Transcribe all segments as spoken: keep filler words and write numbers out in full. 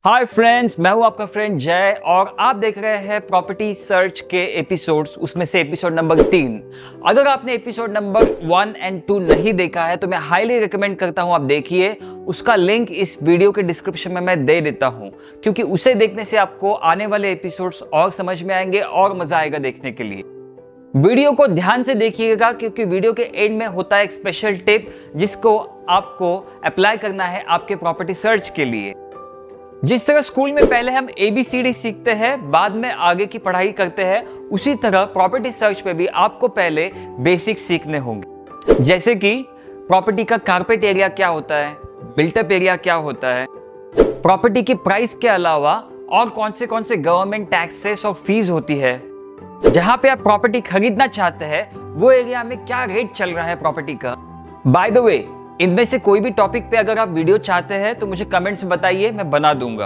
Hi friends, मैं हूं आपका फ्रेंड जय और आप देख रहे हैं प्रॉपर्टी सर्च के एपिसोड्स, उसमें से एपिसोड नंबर तीन। अगर आपने episode number one and two नहीं देखा है तो मैं हाईली रिकमेंड करता हूं आप देखिए। उसका लिंक इस वीडियो के डिस्क्रिप्शन में मैं दे देता हूं, क्योंकि उसे देखने से आपको आने वाले एपिसोड्स और समझ में आएंगे और मजा आएगा देखने के लिए। वीडियो को ध्यान से देखिएगा, क्योंकि वीडियो के एंड में होता है एक स्पेशल टिप जिसको आपको अप्लाई करना है आपके प्रॉपर्टी सर्च के लिए। जिस तरह स्कूल में पहले हम ए बी सी डी सीखते हैं, बाद में आगे की पढ़ाई करते हैं, उसी तरह प्रॉपर्टी सर्च पे भी आपको पहले बेसिक सीखने होंगे। जैसे कि प्रॉपर्टी का कारपेट एरिया क्या होता है, बिल्टअप एरिया क्या होता है, प्रॉपर्टी की प्राइस के अलावा और कौन से कौन से गवर्नमेंट टैक्सेस और फीस होती है। जहां पे आप प्रॉपर्टी खरीदना चाहते हैं वो एरिया में क्या रेट चल रहा है प्रॉपर्टी का। बाय द वे, इनमें से कोई भी टॉपिक पे अगर आप वीडियो चाहते हैं तो मुझे कमेंट्स में बताइए, मैं बना दूंगा।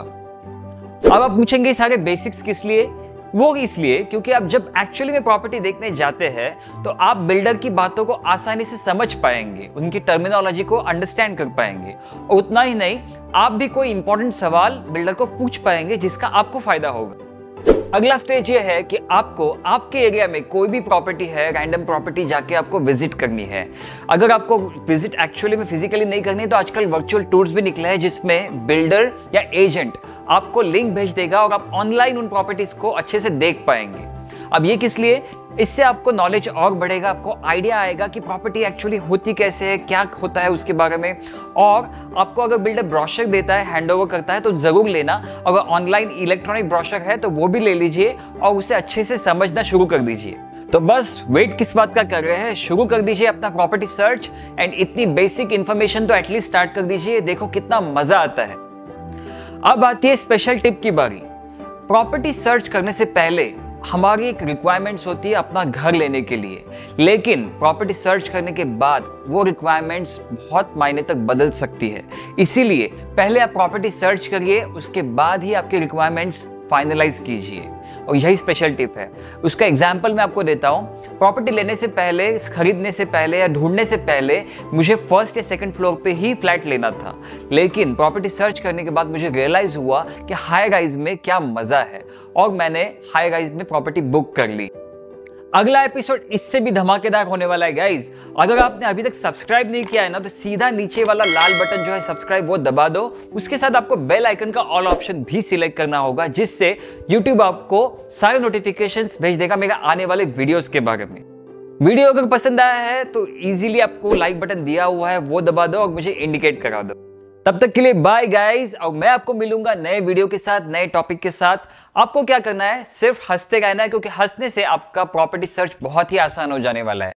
अब आप पूछेंगे सारे बेसिक्स किस लिए? वो इसलिए क्योंकि आप जब एक्चुअली में प्रॉपर्टी देखने जाते हैं तो आप बिल्डर की बातों को आसानी से समझ पाएंगे, उनकी टर्मिनोलॉजी को अंडरस्टैंड कर पाएंगे, और उतना ही नहीं, आप भी कोई इंपॉर्टेंट सवाल बिल्डर को पूछ पाएंगे जिसका आपको फायदा होगा। अगला स्टेज ये है कि आपको आपके एरिया में कोई भी प्रॉपर्टी है, रैंडम प्रॉपर्टी जाके आपको विजिट करनी है। अगर आपको विजिट एक्चुअली में फिजिकली नहीं करनी तो आजकल वर्चुअल टूर्स भी निकले हैं, जिसमें बिल्डर या एजेंट आपको लिंक भेज देगा और आप ऑनलाइन उन प्रॉपर्टीज को अच्छे से देख पाएंगे। अब ये किस लिए? इससे आपको नॉलेज और बढ़ेगा, आपको आइडिया आएगा कि प्रॉपर्टी एक्चुअली होती कैसे है, क्या होता है उसके बारे में। और आपको अगर बिल्डर ब्रोशर देता है, हैंडओवर करता है तो जरूर लेना। अगर ऑनलाइन इलेक्ट्रॉनिक ब्रोशर है तो वो भी ले लीजिए और उसे अच्छे से समझना शुरू कर दीजिए। तो बस वेट किस बात का कर रहे हैं, शुरू कर दीजिए अपना प्रॉपर्टी सर्च। एंड इतनी बेसिक इंफॉर्मेशन तो एटलीस्ट स्टार्ट कर दीजिए, देखो कितना मजा आता है। अब आती है स्पेशल टिप की बारी। प्रॉपर्टी सर्च करने से पहले हमारी एक रिक्वायरमेंट्स होती है अपना घर लेने के लिए, लेकिन प्रॉपर्टी सर्च करने के बाद वो रिक्वायरमेंट्स बहुत मायने तक बदल सकती है। इसीलिए पहले आप प्रॉपर्टी सर्च करिए, उसके बाद ही आपकी रिक्वायरमेंट्स फाइनलाइज कीजिए, और यही स्पेशल टिप है। उसका एग्जांपल मैं आपको देता हूँ। प्रॉपर्टी लेने से पहले, खरीदने से पहले या ढूंढने से पहले मुझे फर्स्ट या सेकंड फ्लोर पे ही फ्लैट लेना था, लेकिन प्रॉपर्टी सर्च करने के बाद मुझे रियलाइज हुआ कि हाई राइज में क्या मजा है, और मैंने हाई राइज में प्रॉपर्टी बुक कर ली। अगला एपिसोड इससे भी धमाकेदार होने वाला है गाइज। अगर आपने अभी तक सब्सक्राइब नहीं किया है ना, तो सीधा नीचे वाला लाल बटन जो है सब्सक्राइब, वो दबा दो। उसके साथ आपको बेल आइकन का ऑल ऑप्शन भी सिलेक्ट करना होगा, जिससे यूट्यूब आपको सारे नोटिफिकेशंस भेज देगा मेरे आने वाले वीडियोस के बारे में। वीडियो अगर पसंद आया है तो इजीली आपको लाइक बटन दिया हुआ है वो दबा दो और मुझे इंडिकेट करा दो। तब तक के लिए बाय गाइस, और मैं आपको मिलूंगा नए वीडियो के साथ, नए टॉपिक के साथ। आपको क्या करना है, सिर्फ हंसते रहना है, क्योंकि हंसने से आपका प्रॉपर्टी सर्च बहुत ही आसान हो जाने वाला है।